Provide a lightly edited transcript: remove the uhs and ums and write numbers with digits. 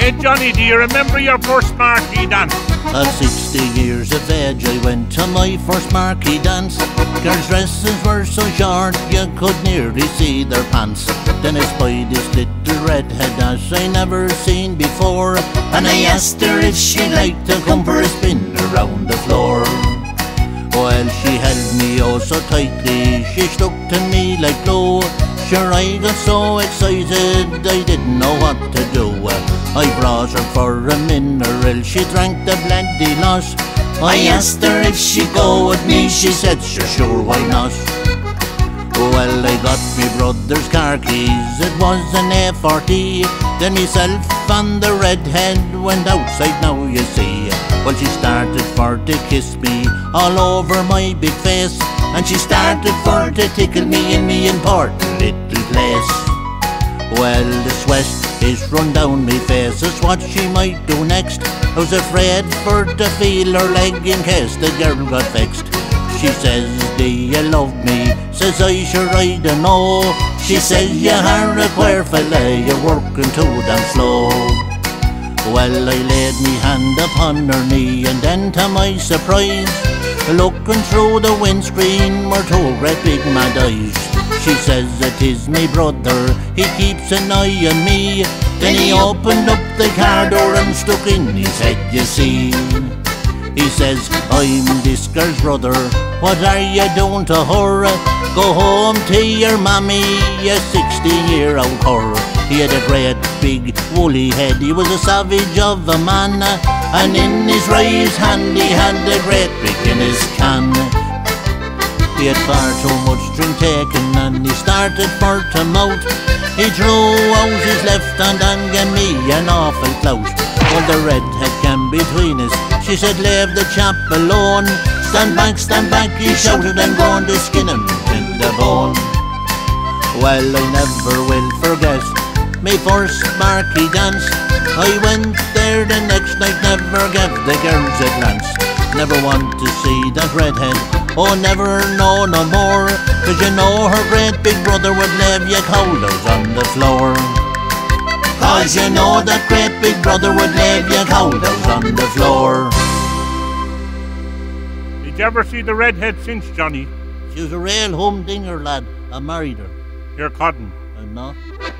Hey Johnny, do you remember your first Marquee dance? At 16 years of age I went to my first Marquee dance. Girls' dresses were so short you could nearly see their pants. Then I spied this little redhead that I never seen before, and I asked her if she'd like to come for a spin around the floor. Well, she held me oh so tightly, she stuck to me like glue. Sure, I got so excited I didn't know what to do. I brought her for a mineral, she drank the bloody lot. I asked her if she'd go with me, she said sure, why not? Well, I got me brother's car keys, it was an A40. Then myself and the redhead went outside now you see. Well, she started for to kiss me all over my big face, and she started for to tickle me in me important little place. Well, the sweat is run down me face, that's what she might do next. I was afraid for to feel her leg in case the girl got vexed. She says, do you love me? Says I, sure I don't know. She says, you are a queer fella, you're working too damn slow. Well, I laid me hand upon her knee, and then to my surprise, looking through the windscreen were two great big mad eyes. She says it is me brother, he keeps an eye on me. Then he opened up the car door and stuck in his head, you see. He says, I'm this girl's brother, what are you doing to her? Go home to your mammy, you 16-year-old cur. He had a great big woolly head, he was a savage of a man, and in his right hand he had a great big Guinness can. He had far too much drink taken and he started for to mouth. He drew out his left hand and gave me an awful clout. Well, the redhead came between us, she said leave the chap alone. Stand back, he shouted, I'm going to skin him in the bone. Well, I never will forget me first Marquee dance. I went there the next night, never gave the girls a glance. Never want to see that redhead, oh never no more. Cause you know her great big brother would leave you cold on the floor. Cause you know that great big brother would leave you cold on the floor. Did you ever see the redhead since, Johnny? She was a real humdinger lad, I married her. You're cotton. I'm not.